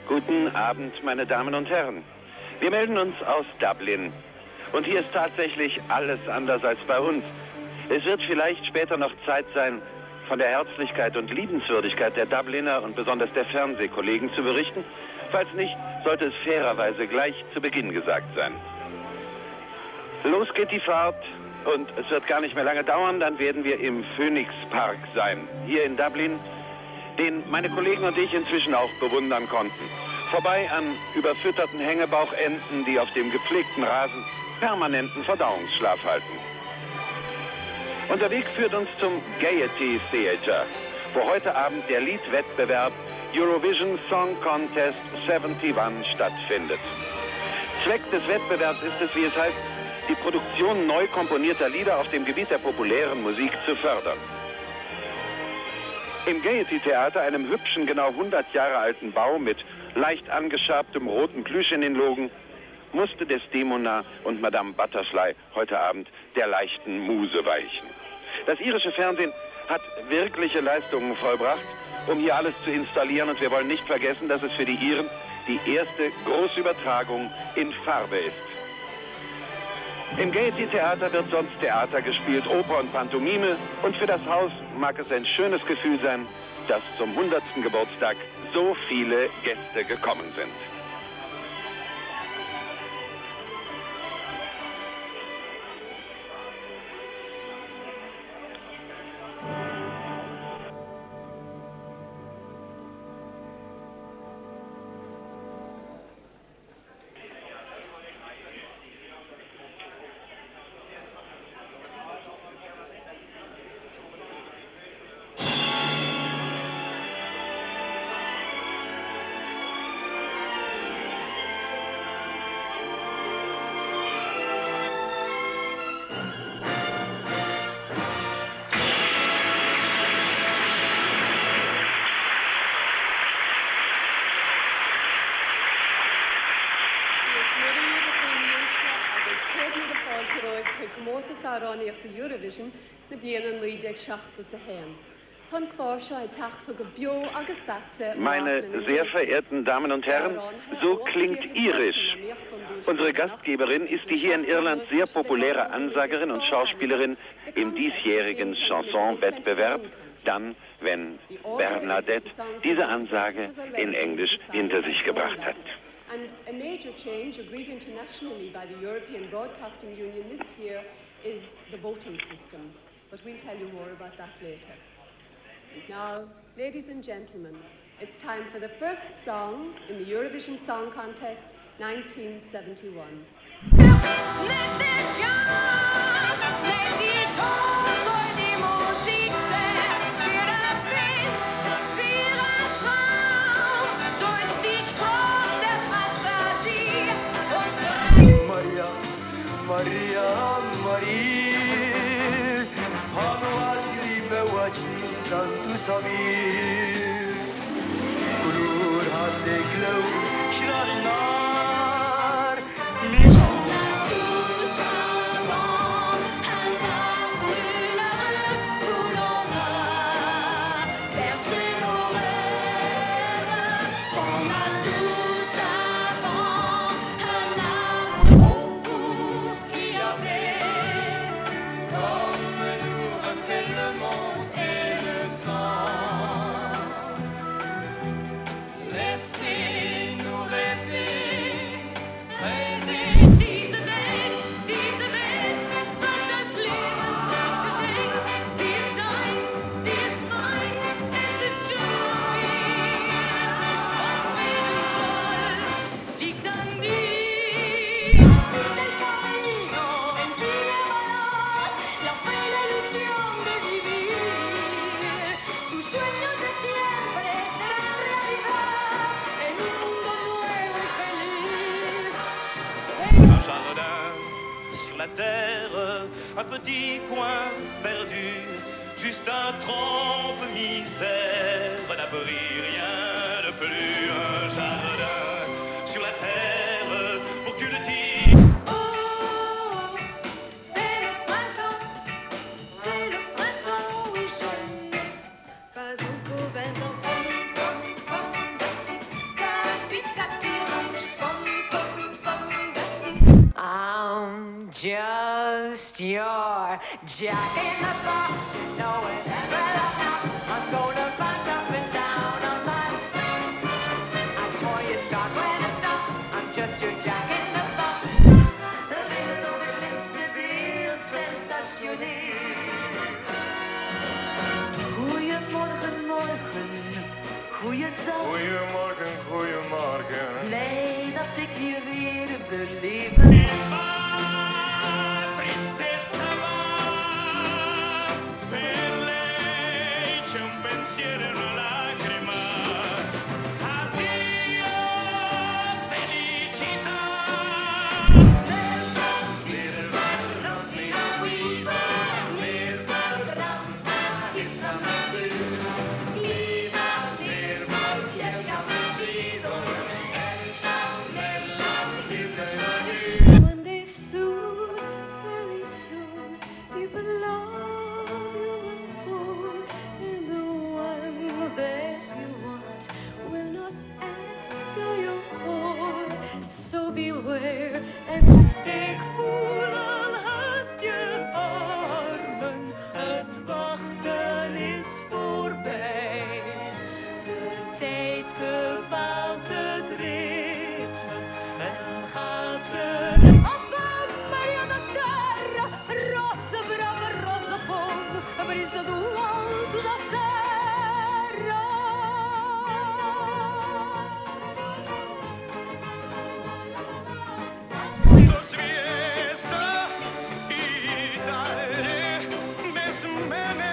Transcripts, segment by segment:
Guten Abend, meine Damen und Herren. Wir melden uns aus Dublin. Und hier ist tatsächlich alles anders als bei uns. Es wird vielleicht später noch Zeit sein, von der Herzlichkeit und Liebenswürdigkeit der Dubliner und besonders der Fernsehkollegen zu berichten. Falls nicht, sollte es fairerweise gleich zu Beginn gesagt sein. Los geht die Fahrt und es wird gar nicht mehr lange dauern, dann werden wir im Phoenix Park sein, hier in Dublin, den meine Kollegen und ich inzwischen auch bewundern konnten. Vorbei an überfütterten Hängebauchenten, die auf dem gepflegten Rasen permanenten Verdauungsschlaf halten. Unser Weg führt uns zum Gaiety Theatre, wo heute Abend der Liedwettbewerb Eurovision Song Contest 71 stattfindet. Zweck des Wettbewerbs ist es, wie es heißt, die Produktion neu komponierter Lieder auf dem Gebiet der populären Musik zu fördern. Im Gaiety Theater, einem hübschen, genau 100 Jahre alten Bau mit leicht angeschabtem roten Plüsch in den Logen, musste Desdemona und Madame Butterfly heute Abend der leichten Muse weichen. Das irische Fernsehen hat wirkliche Leistungen vollbracht, um hier alles zu installieren, und wir wollen nicht vergessen, dass es für die Iren die erste Großübertragung in Farbe ist. Im Gaiety Theater wird sonst Theater gespielt, Oper und Pantomime, und für das Haus mag es ein schönes Gefühl sein, dass zum 100. Geburtstag so viele Gäste gekommen sind. Eurovision na bíanana 1971. Meine sehr verehrten Damen und Herren, so klingt irisch. Unsere Gastgeberin ist die hier in Irland sehr populäre Ansagerin und Schauspielerin im diesjährigen Chanson-Wettbewerb, dann, wenn Bernadette diese Ansage in Englisch hinter sich gebracht hat. And a major change agreed internationally by the European Broadcasting Union this year is the voting system. But we'll tell you more about that later. And now, ladies and gentlemen, it's time for the first song in the Eurovision Song Contest 1971. Maria, Maria, hanwatli bewajli tantu sabir, kulur haddek lew shrar nar. Un petit coin perdu, juste un trompe-misère, un abri, rien de plus, un jardin sur la terre pour que le tir. Oh, c'est le printemps, oui, je n'ai pas encore 20 ans. Just your jack in the box, you know it. I'm gonna bounce up and down on my spring. I tore your start when it stopped. I'm just your jack in the box. Weer op het minste deel sensationeel. Goeiemorgen, morgen. Goeiedag. Goeiemorgen, goeiemorgen. Blij dat ik je weer beleven. Beware, en ik voel al haast je armen, het wachten is voorbij. De tijd bepaalt het ritme en gaat ze op Maria da terra, rosa brava, rosa poco, brisa do alto da serra. Звезда и далее без меня.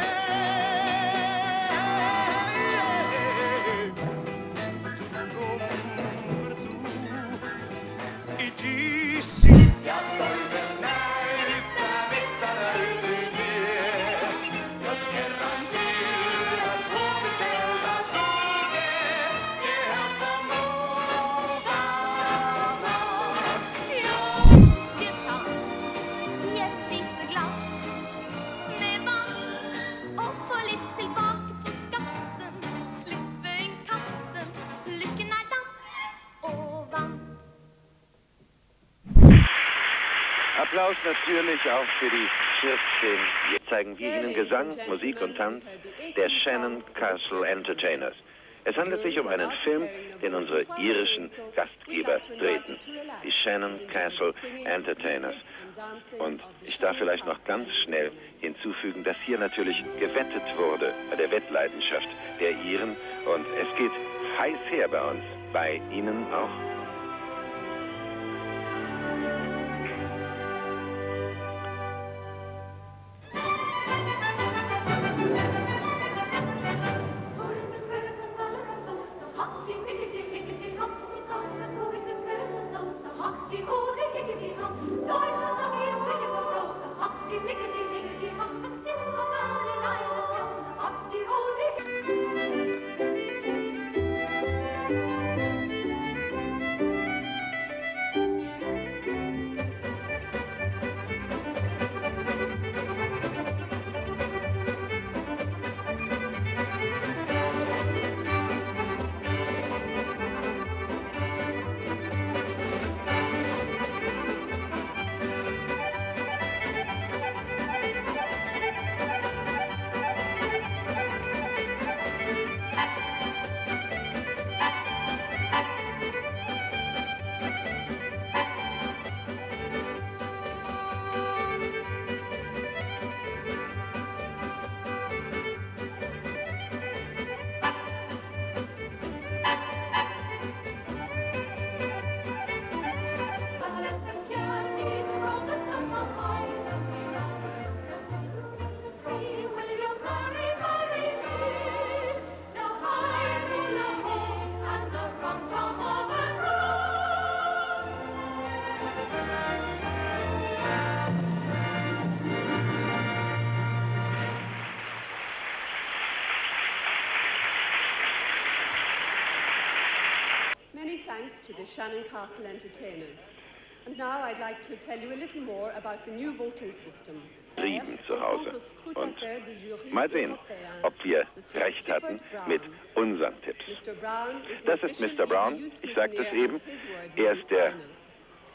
Иди си. Ja, toisen näyttää, mistä löytyy tie. Jos kerran silmät huomiselta sulkee, nie helppo muuta. Det tar jätteglass med vann och få lite tillbaka på skatten. Slipper in katten, lycken är damm ovan. Applaus natürlich auch für die Schirmszenen. Jetzt zeigen wir Ihnen Gesang, Musik und Tanz der Shannon Castle Entertainers. Es handelt sich um einen Film, den unsere irischen Gastgeber drehten. Die Shannon Castle Entertainers. Und ich darf vielleicht noch ganz schnell hinzufügen, dass hier natürlich gewettet wurde bei der Wettleidenschaft der Iren. Und es geht heiß her bei uns. Bei Ihnen auch? Thanks to the Shannon Castle Entertainers. And now I'd like to tell you a little more about the new voting system. Frieden zu Hause. Und mal sehen, ob wir recht hatten mit unseren Tipps. Das ist Mr. Brown, ich sagte es eben, er ist der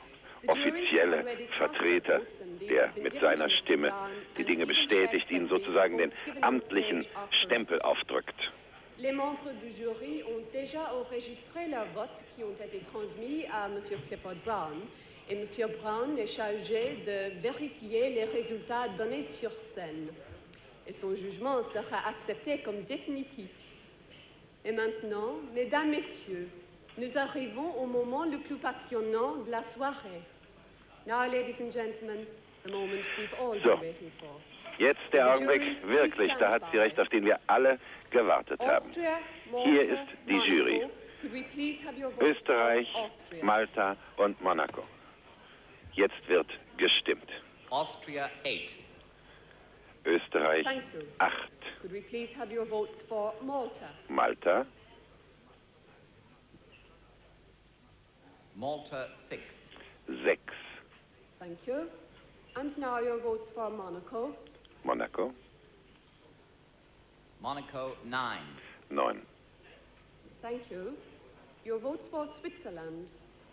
offizielle Vertreter, der mit seiner Stimme die Dinge bestätigt, ihnen sozusagen den amtlichen Stempel aufdrückt. Les membres du jury ont déjà enregistré leurs votes qui ont été transmis à M. Clifford Brown. Et M. Brown est chargé de vérifier les résultats donnés sur scène. Et son jugement sera accepté comme définitif. Et maintenant, mesdames, messieurs, nous arrivons au moment le plus passionnant de la soirée. Now, ladies and gentlemen, the moment we've all been waiting for. Jetzt der Augenblick, wirklich, da hat sie recht, auf den wir alle gewartet haben. Hier ist die Jury. Österreich, Malta und Monaco. Jetzt wird gestimmt. Austria 8. Österreich 8. Could we please have your votes for Malta? Malta. Malta 6. 6. Thank you. And now your votes for Monaco. Monaco. Monaco 9. 9. Thank you. Your votes for Switzerland.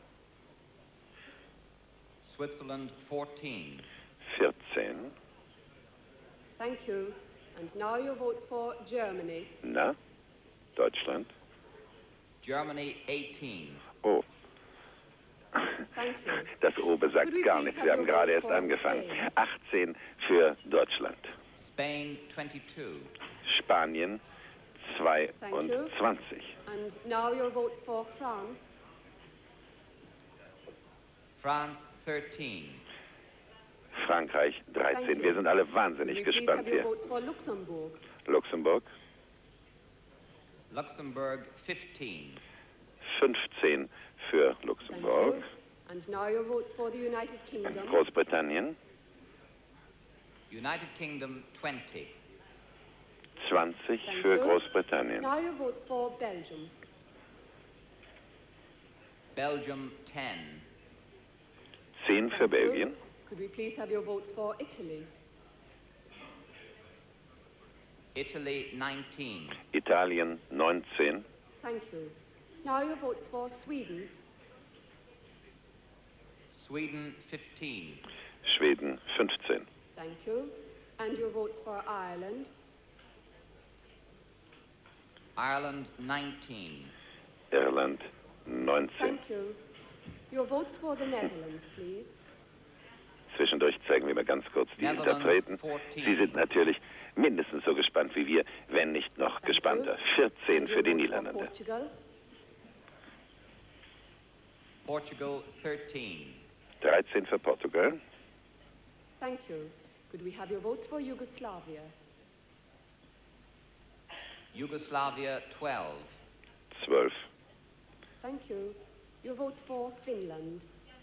Switzerland 14. 14. Thank you. And now your votes for Germany. Na, Deutschland. Germany 18. Oh. Thank you. Das O besagt gar nichts. Wir haben gerade erst angefangen. 18 für Deutschland. Spain 22. Spanien 22. And now your votes for France. France 13. Frankreich 13. Wir sind alle wahnsinnig gespannt hier. Luxemburg. Luxemburg. Luxembourg 15. 15 für Luxemburg. And now your votes for the United Kingdom. Großbritannien. United Kingdom 20. 20 für Großbritannien. Now your votes for Belgium. Belgium 10. 10 für Belgien. Could we please have your votes for Italy? Italy 19. Italien 19. Thank you. Now your votes for Sweden. Sweden 15. Schweden 15. Thank you. And your votes for Ireland. Ireland 19. Irland 19. Thank you. Your votes for the Netherlands, please. Zwischendurch zeigen wir mal ganz kurz die Interpreten. Sie sind natürlich mindestens so gespannt wie wir, wenn nicht noch gespannter. 14 für die Niederlande. Portugal 13. 13 für Portugal. Thank you. Could we have your votes for Yugoslavia? Yugoslavia 12. 12. Thank you. Your votes for Finland.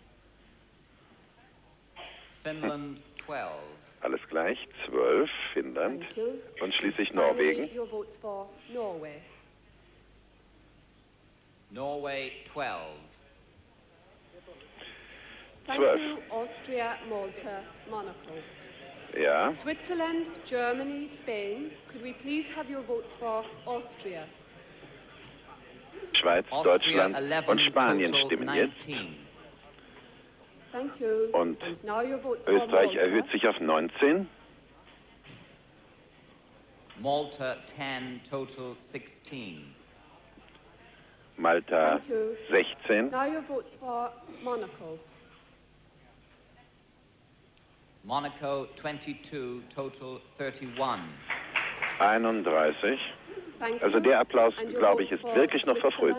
Finland 12. Alles gleich. 12, Finnland. Und schließlich Norwegen. Your votes for Norway. Norway 12. Thank you, Austria, Malta, Monaco. Ja. Switzerland, Germany, Spain. Could we please have your votes for Austria? Schweiz, Deutschland und Spanien stimmen jetzt. Thank you. Und And now your votes for Österreich Malta. erhöht sich auf 19. Malta 10, total 16. Malta Thank you. 16. Now your votes for Monaco. Monaco 22, total 31. 31. Thank Also you. der Applaus, And your glaube ich, votes ist for wirklich noch verfrüht.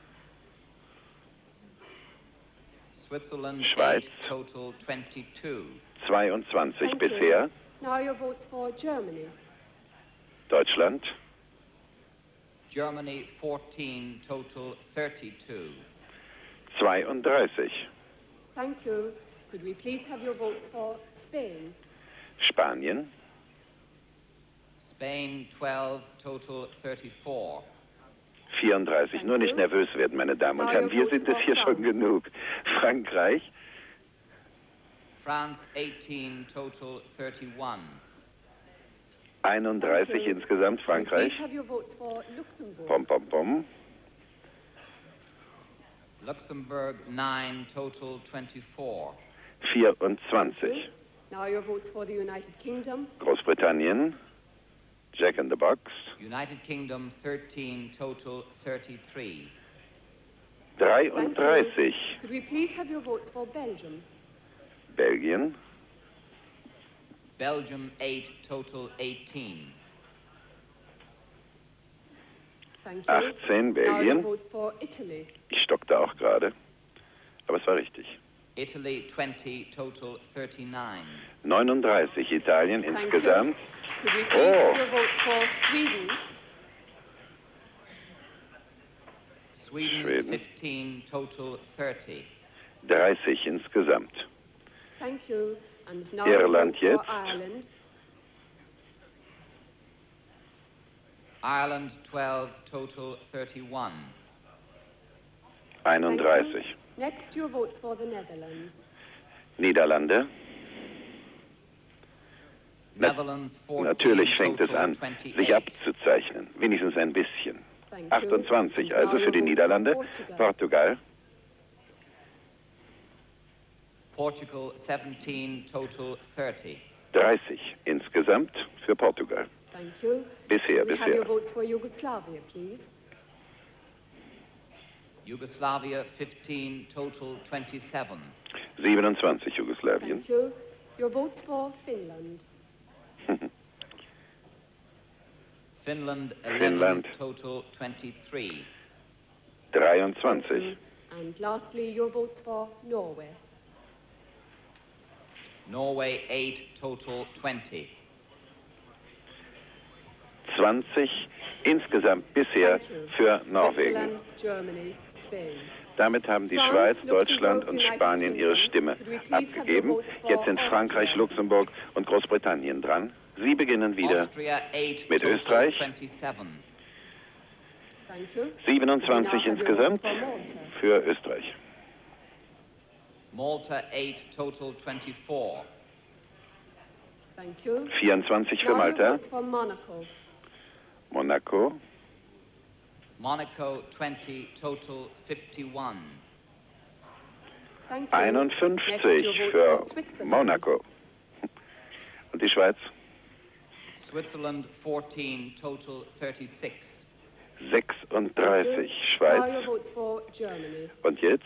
Switzerland Schweiz 8, total 22. 22 Thank bisher. you. Now your votes for Germany. Deutschland Germany 14, total 32. 32. Thank you. Could we please have your votes for Spain? Spanien Spain 12, total 34. 34. Nur nicht nervös werden, meine Damen und Herren. Wir sind es hier schon genug. Frankreich France 18, total 31. 31 insgesamt. Frankreich. Please have your votes for Luxembourg. Pom, pom, pom. Luxembourg 9, total 24. 24. Now your votes for the United Kingdom. Großbritannien, Jack in the Box, United Kingdom 13, total 33. 33. Could we please have your votes for Belgium? Belgien, Belgium 8, total 18. Thank you. 18 Now your Belgien. votes for Italy. Ich stockte auch gerade, aber es war richtig. Italy 20, total 39. 39 Italien Thank insgesamt. you. Could we please Oh. have your votes for Sweden? Sweden Schweden. 15, total 30. 30 insgesamt. Thank you. And now your Irland votes for jetzt. Ireland. Ireland 12, total 31. 31. Next, your votes for the Netherlands. Niederlande. Netherlands 14, Natürlich fängt es total an, 28. sich abzuzeichnen. Wenigstens ein bisschen. Thank you. 28, And also now für your die votes Niederlande. for Portugal. Portugal. Portugal 17, total 30. 30 insgesamt für Portugal. Thank you. Bisher, Could we have your bisher. votes for Yugoslavia, please? Yugoslavia 15, total 27. 27 Jugoslawien. Thank you. Your votes for Finland. Finland 11, Finland. total 23. 23. And lastly, your votes for Norway. Norway 8, total 20. 20 insgesamt bisher Thank you. für Norwegen. Switzerland, Germany, Spain. Damit haben die France, Schweiz, Luxemburg, Deutschland und United Spanien ihre Kingdom. Stimme Could we please have your abgegeben. votes for Jetzt sind Frankreich, Austria? Luxemburg und Großbritannien dran. Sie beginnen wieder Austria 8, mit total Österreich. 27. Thank you. 27 We now have your insgesamt votes for Malta. für Österreich. Malta 8, total 24. Thank you. 24 für Now your Malta. votes for Monaco. Monaco. Monaco 20, total 51. Thank you. 51 Next, your votes für for Switzerland. Monaco. Und die Schweiz? Switzerland 14, total 36. 36 Now your Schweiz. votes for Germany. Und jetzt?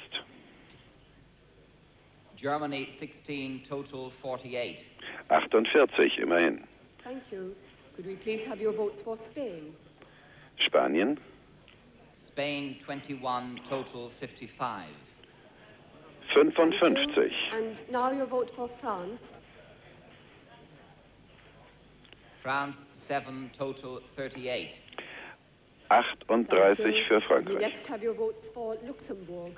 Germany 16, total 48. 48 immerhin. Thank you. Could we please have your votes for Spain? Spanien. Spain 21, total 55. 55. And now your vote for France. France 7, total 38. 38 für We Frankreich. next have your votes for Luxembourg.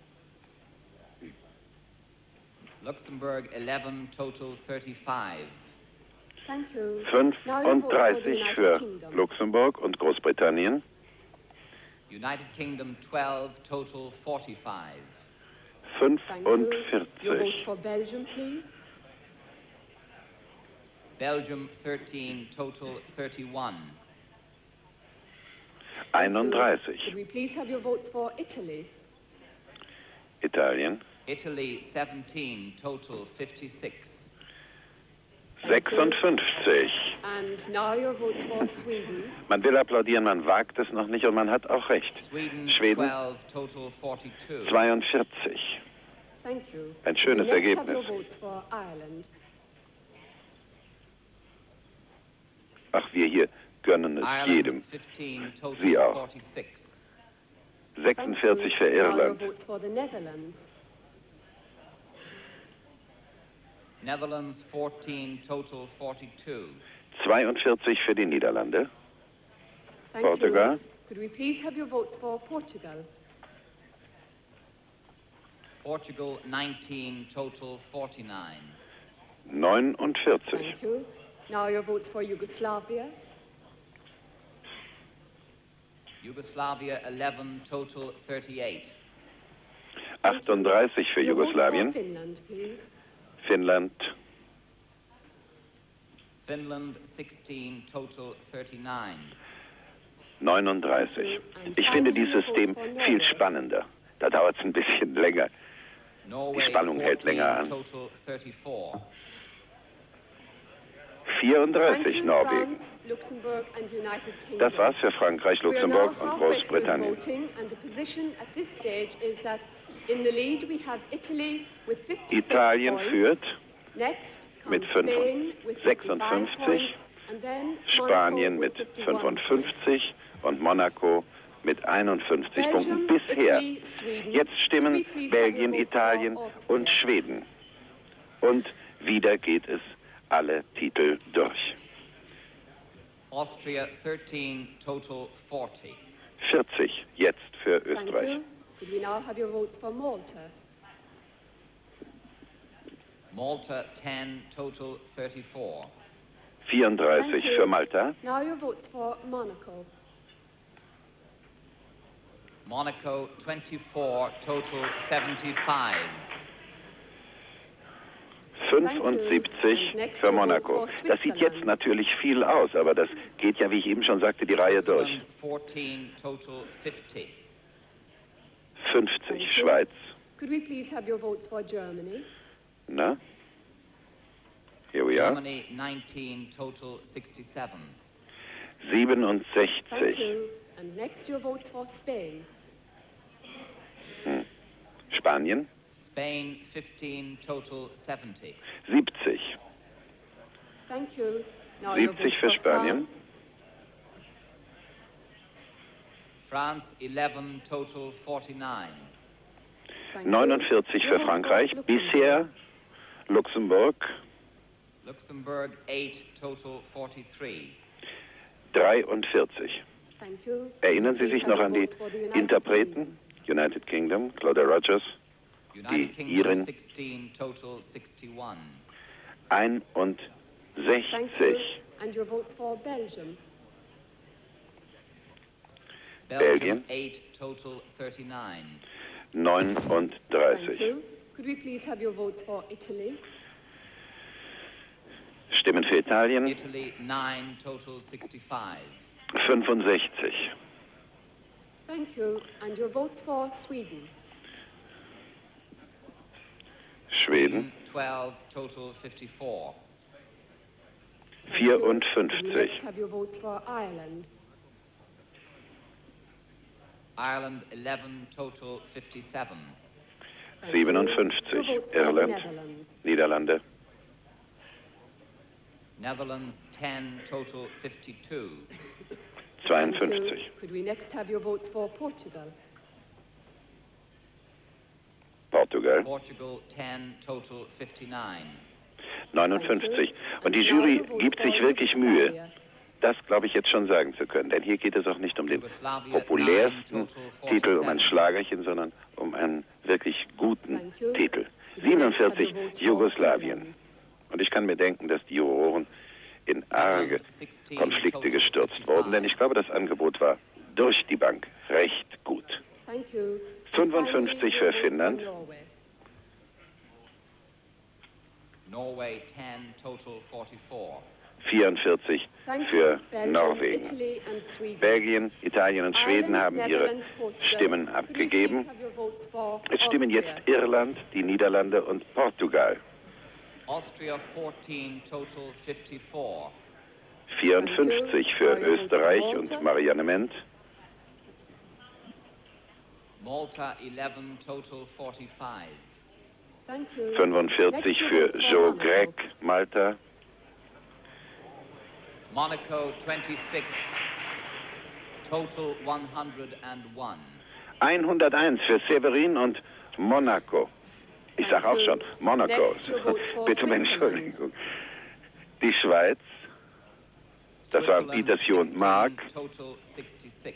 Luxembourg 11, total 35. Thank you. Now your votes for the 35 United für Kingdom. Luxemburg und Großbritannien. United Kingdom 12, total 45. Thank you. Your votes 45. for Belgium, please. Belgium 13, total 31. 31. Could we please have your votes for Italy? Italien. Italy 17, total 56. 56. And now your votes for Sweden. Man will applaudieren, man wagt es noch nicht und man hat auch recht. Sweden Schweden 12, total 42. 42. Thank you. Ein schönes we next have your Ergebnis. votes for Ireland. Ach, wir hier gönnen es jedem. Ireland 15, total Sie auch. 46. Thank 46 you. für Now your Irland. votes for the Netherlands. Netherlands 14, total 42. 42 für die Niederlande. Thank Portugal. you. Could we please have your votes for Portugal? Portugal 19, total 49. 49. Thank you. Now your votes for Yugoslavia. Yugoslavia 11, total 38. 38 für Your votes for Jugoslawien. Finland, please. Finnland. Finland 16, total 39. 39. Ich finde dieses System viel spannender. Da dauert es ein bisschen länger. Norway Spannung hält 14, länger an. total 34. 34 Norwegen. France, Luxembourg and United Kingdom. Das war's für Frankreich, We are now Luxemburg und halfway through the Großbritannien. voting, and the position at this stage is that in the lead we have Italy with 56 Italien points. führt Next mit comes Spain with 55 56, points, and then Spanien Monaco mit with 51 55 und Monaco mit 51 Belgium, Punkten bisher. Italy, Sweden. Jetzt stimmen Could we please have Belgien, your votes Italien for Austria? und Schweden. Und wieder geht es alle Titel durch. Austria 13, total 40. 40 jetzt für Thank Österreich. you. Could we now have your votes for Malta? Malta 10, total 34. 34 Thank you. für Malta. Now your votes for Monaco. Monaco 24, total 75. 75 für Monaco. Das sieht jetzt natürlich viel aus, aber das geht ja, wie ich eben schon sagte, die Reihe durch. Switzerland 14, total 50. 50 Schweiz. Could we please have your votes for Germany? Na? Here we are. Germany 19, total 67. 67. Thank you. And next your votes for Spain. Spanien. Spain 15, total 70. 70. Thank you. Now your 70 votes für for Spanien. France. France 11, total 49. Thank you. 49 Your für votes for Frankreich. Luxembourg. Bisher Luxemburg Luxembourg 8, total 43. 43. Thank you. Erinnern Sie Please sich have noch your an die votes for the United Interpreten? United Kingdom, Claudia Rogers, United Die Kingdom Iren. 16, total 61. Thank you. 61. And your votes for Belgium. Belgium Belgien. 8, total 39. Thank 39. you. Could we please have your votes for Italy? Stimmen für Italien Italy 9, total 65. 65. Thank you. And your votes for Sweden? Schweden 12, total 54. Thank you. Could we 54. next have your votes for Ireland? Ireland 11, total 57. Thank you. Your 57. votes for the Irland, Netherlands. Niederlande Netherlands 10, total 52. Thank you. 52. Could we next have your votes for Portugal? Portugal Portugal 10, total 59. 59. Und die Jury gibt sich wirklich Mühe, das glaube ich jetzt schon sagen zu können. Denn hier geht es auch nicht um den populärsten Titel, um ein Schlagerchen, sondern um einen wirklich guten Titel. 47, Jugoslawien. Und ich kann mir denken, dass die Juroren in arge Konflikte gestürzt wurden, denn ich glaube, das Angebot war durch die Bank recht gut. Thank you. 55 für Finnland. Norway 10, total 44. 44 für Norwegen. Italy and Sweden. Belgien, Italien und Schweden Ireland, haben ihre Netherlands, Portugal. Stimmen Could we abgegeben. please have your votes for Es stimmen Austria? jetzt Irland, die Niederlande und Portugal. Austria 14, total 54. 54 für Österreich und Marianne Ment. Malta 11, total 45. Thank you. 45 Next für your votes for Joe Monaco. Greg, Malta. Monaco 26, total 101. 101 für Severin und Monaco. Ich sage auch schon Monaco. Next your votes for Bitte um Switzerland. Entschuldigung. Die Schweiz, das waren Switzerland Petersen und 16, Mark, total 66.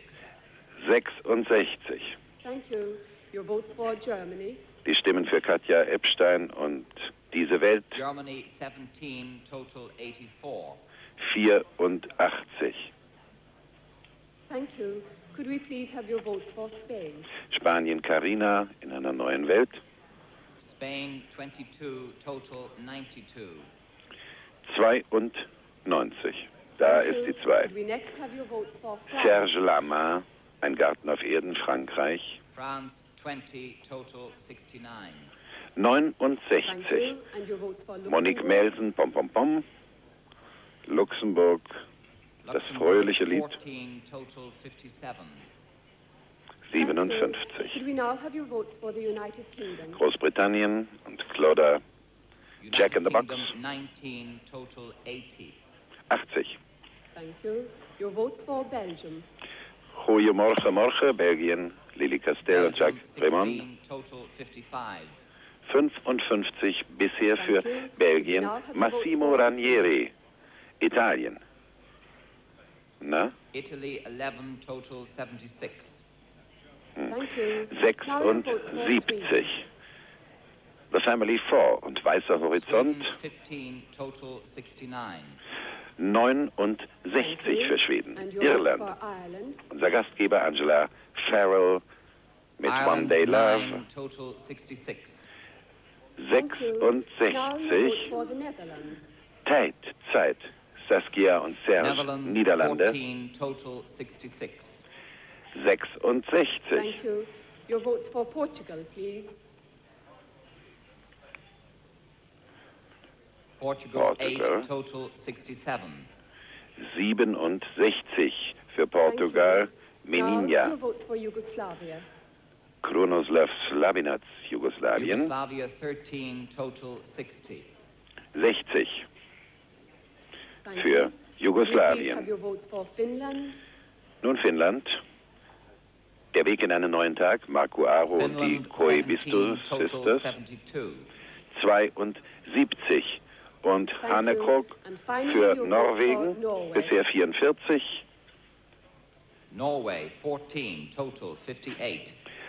66. Thank you. Your votes for Germany. Die Stimmen für Katja Epstein und Diese Welt, Germany 17, total 84. 84. Thank you. Could we please have your votes for Spain? Spanien, Carina, in einer neuen Welt. Spain 22, total 92. 92. Da Thank ist you. die 2. Could we next have your votes for France? Serge Lama, Ein Garten auf Erden, Frankreich. France 20, total 69. Thank 69. you. And your votes for Monique Luxembourg. Melsen, Pom Pom Pom. Luxemburg, das Luxembourg, fröhliche Lied, 14, total 57. Thank you. 57. Could we now have your votes for the United Kingdom? Großbritannien und Claudia United Jack in the Box, Kingdom, 19, total 80. 80. Thank you. Your votes for Belgium. Goeiemorgen, morgen, Belgien, Lily Castell und Belgium, Jacques Raymond. 16, total 55. 55 bisher für Thank you. Belgien. Now have your Massimo votes for Ranieri, Italien. Na? Italy, 11, total 76. Thank you. Now your votes for Sweden. 76. The Family 4 und Weißer Horizont, Sweden, 15, total 69. 69 für Schweden. And your votes Irland, for Ireland. unser Gastgeber Angela Farrell mit One Ireland, Day 9, Love, total 66. Thank you. Now your votes 66. for the Netherlands. Zeit, Saskia und Serge, Netherlands, Niederlande, 14, total 66. 66. Thank you. Your votes for Portugal, please. Portugal, Portugal. 8, total 67. 67 für Portugal, Now your Meninja, votes for Yugoslavia. Kronoslav Slabinac, Jugoslawien, Yugoslavia, 13, total 60. 60 Thank für you. Will you please have Jugoslawien. your votes for Finland? Nun Finnland, der Weg in einen neuen Tag, Marco Aro und die Finland, Koivistus 17, total Sisters, 72. 72. Und Thank Hanekrog you. And finally, für your votes Norwegen, for Norway. bisher 44, Norway, 14, total 58.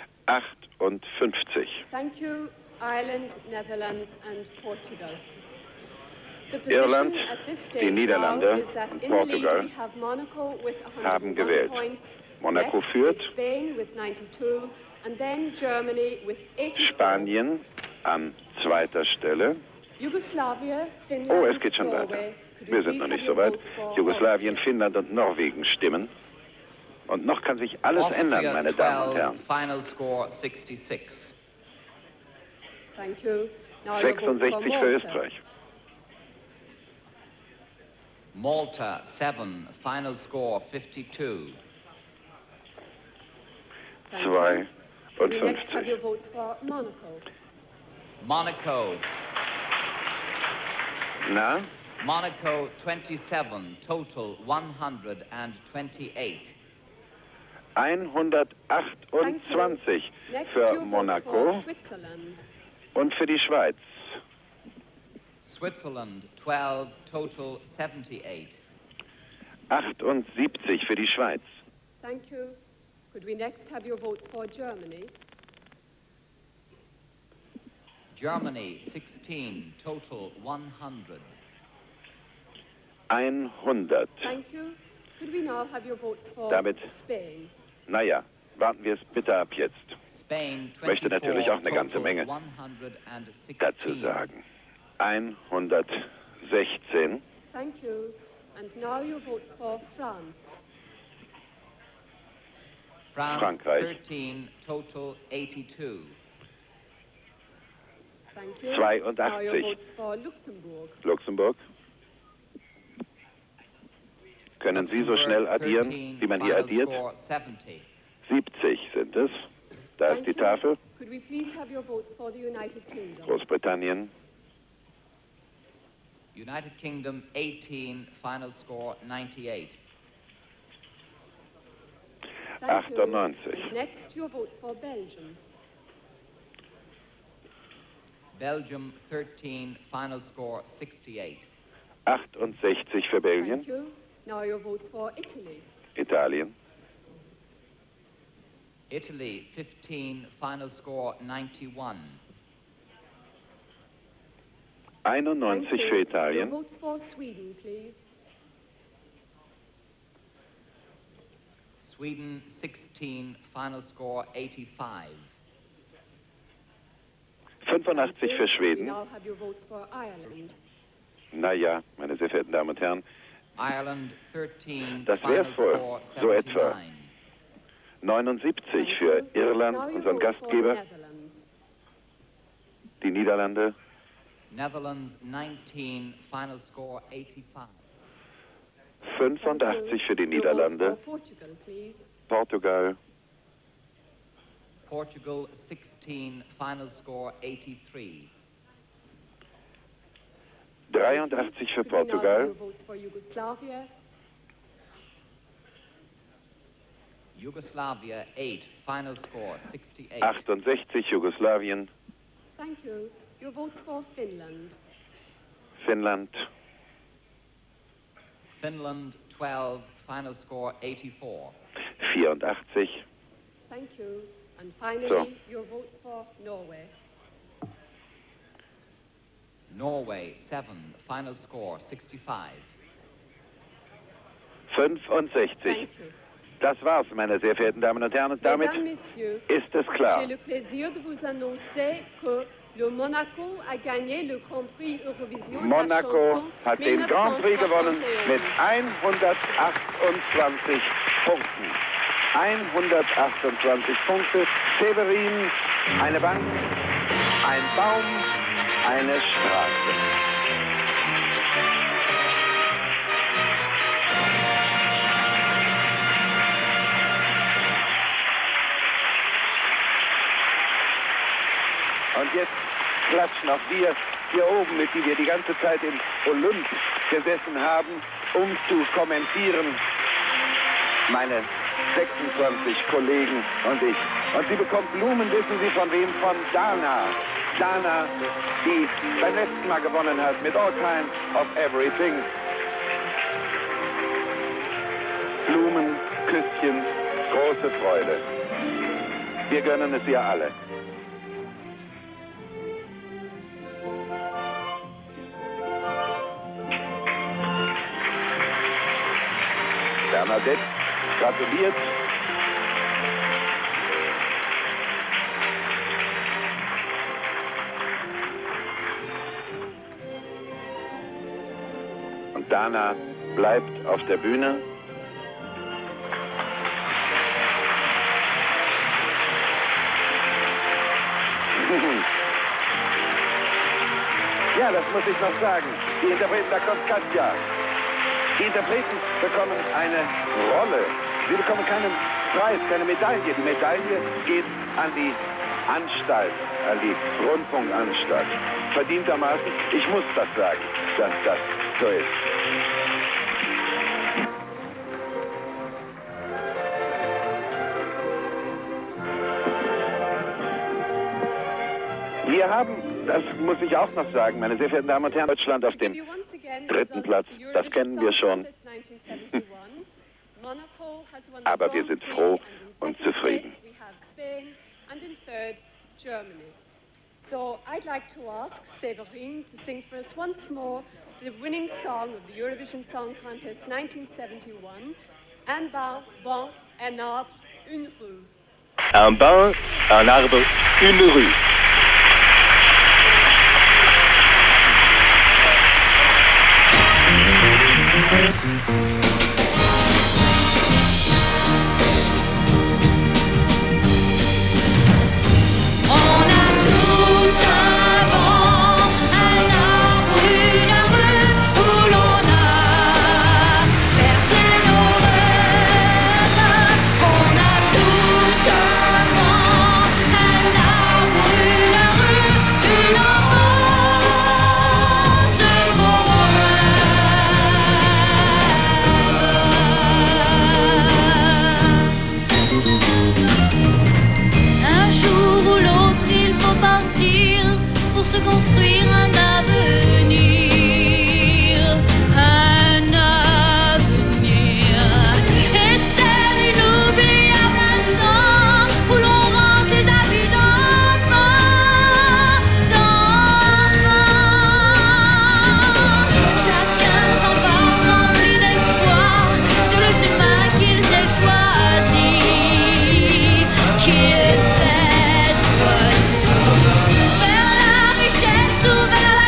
58. Thank you, Ireland, Netherlands, and Portugal. The Irland, position at this die stage Niederlande now is that in und the lead Portugal we have Monaco with haben 101 gewählt. points. Monaco Next führt. is Spain with 92, and then Germany with 84. Spanien an zweiter Stelle. Yugoslavia, Finland, Oh, es geht schon Norway. weiter. Could Wir we sind please noch nicht have so your weit. votes for Jugoslawien, Austria? Finnland und Norwegen stimmen. Und noch kann sich alles ändern, Austria, meine Damen und 12, Herren. final score 66. Thank you. Now your votes for 66 für Malta. Österreich. Malta, 7, final score 52. Thank you. Could we next have 52. your votes for Monaco? Monaco, Na, Monaco 27, total 128. 128 Next, für your votes Monaco for Switzerland. und für die Schweiz. Switzerland, 12, total 78. 78 für die Schweiz. Thank you. Could we next have your votes for Germany? Germany, 16, total 100. 100. Thank you. Could we now have your votes for Damit- Spain? Naja, warten wir es bitte ab jetzt. Spain, Möchte 24, natürlich auch eine ganze total Menge 116. dazu sagen. 116. Thank you. And now your votes for France. France, Frankreich. 13, total 82. Thank you. 82. Now your votes for Luxembourg. Luxemburg. Können Sie so Luxembourg, schnell 13, addieren, wie man hier final addiert? score 70. 70 sind es. Da ist Thank die you. Tafel. Could we please have your votes for the United Kingdom? Großbritannien. United Kingdom, 18, final score 98. Thank you. 98. And next, your votes for Belgium. Belgium, 13, final score 68. 68 für Belgien. Thank you. Now your votes for Italy. Italien. Italy, 15, final score 91. 91 Thank für you. Your Italien. votes for Sweden, please. Sweden, 16, final score 85. 85 Thank für you. We Schweden. now have your votes for Ireland. Naja, meine sehr verehrten Damen und Herren, Ireland, 13, Das final wär's wohl, score so etwa. 79. 79 für Irland, unseren Gastgeber. Die Niederlande. Netherlands 19, final score 85. 85 für die Niederlande. Portugal. Portugal 16, final score 83. 83 für Portugal. Yugoslavia 8, final score 68. 68 Jugoslawien. Thank you. Your votes for Finland. Finnland. Finland 12, final score 84. 84. Thank you. And finally, So. your votes for Norway. Norway 7, final score 65. 65. Thank you. Das war's, meine sehr verehrten Damen und Herren. Und damit Mesdames, Messieurs, ist es klar. j'ai le plaisir de vous annoncer que le Monaco a gagné le Grand Prix Eurovision de la Monaco chanson hat den Grand Prix gewonnen mit 128 Punkten. 128 Punkte. Severin, eine Bank, ein Baum, eine Straße. Und jetzt klatschen auch wir hier oben, mit die wir die ganze Zeit im Olymp gesessen haben, um zu kommentieren. Meine 26 Kollegen und ich. Und sie bekommt Blumen, wissen Sie von wem? Von Dana. Dana, die beim letzten Mal gewonnen hat mit All Kinds of Everything. Blumen, Küsschen, große Freude. Wir gönnen es ihr alle. Bernadette gratuliert. Und Dana bleibt auf der Bühne. Ja, das muss ich noch sagen. Die Interpreten, da kommt Katja. Die Interpreten bekommen eine Rolle. Sie bekommen keinen Preis, keine Medaille. Die Medaille geht an die Anstalt, an die Rundfunkanstalt. Verdientermaßen, ich muss das sagen, dass das so ist. Wir haben, das muss ich auch noch sagen, meine sehr verehrten Damen und Herren, Deutschland auf dem dritten Platz, das kennen wir schon. Aber wir sind froh und zufrieden. So I'd like to ask Séverine to sing for us once more the winning song of the Eurovision Song Contest 1971, Un banc, un arbre, une rue. Un bain, un arbre, une rue. Se construire un avenir, et c'est l'inoubliable instant où l'on rend ses habits d'enfant, Chacun s'embarque rempli d'espoir sur le chemin qu'il s'est choisi, vers la richesse ou vers la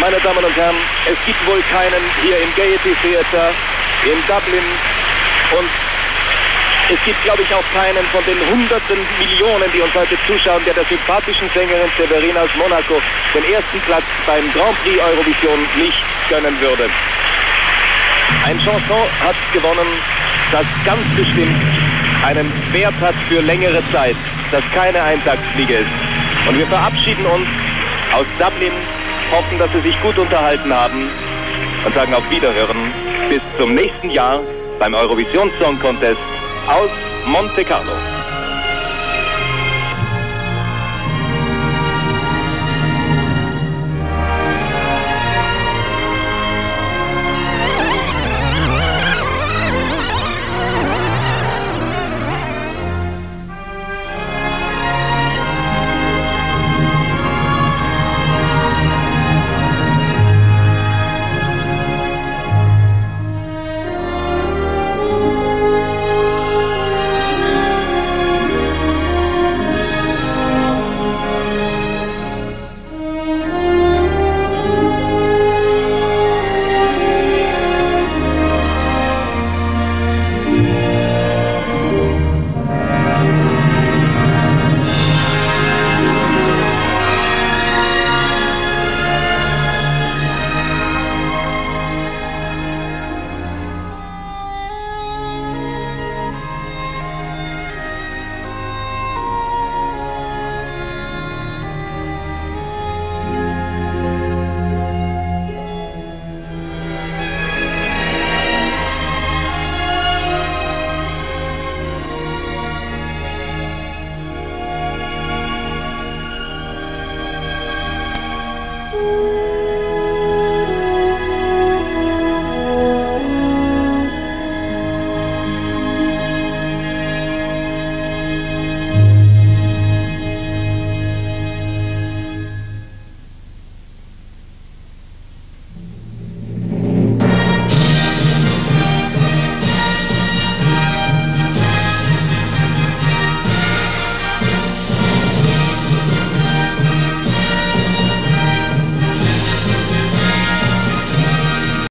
meine Damen und Herren, es gibt wohl keinen hier im Gaiety Theatre in Dublin und es gibt, glaube ich, auch keinen von den hunderten Millionen, die uns heute zuschauen, der der sympathischen Sängerin Severine aus Monaco den ersten Platz beim Grand Prix Eurovision nicht gönnen würde. Ein Chanson hat gewonnen, das ganz bestimmt einen Wert hat für längere Zeit, das keine Eintagsfliege ist. Und wir verabschieden uns aus Dublin, hoffen, dass Sie sich gut unterhalten haben und sagen auf Wiederhören bis zum nächsten Jahr beim Eurovision Song Contest aus Monte Carlo.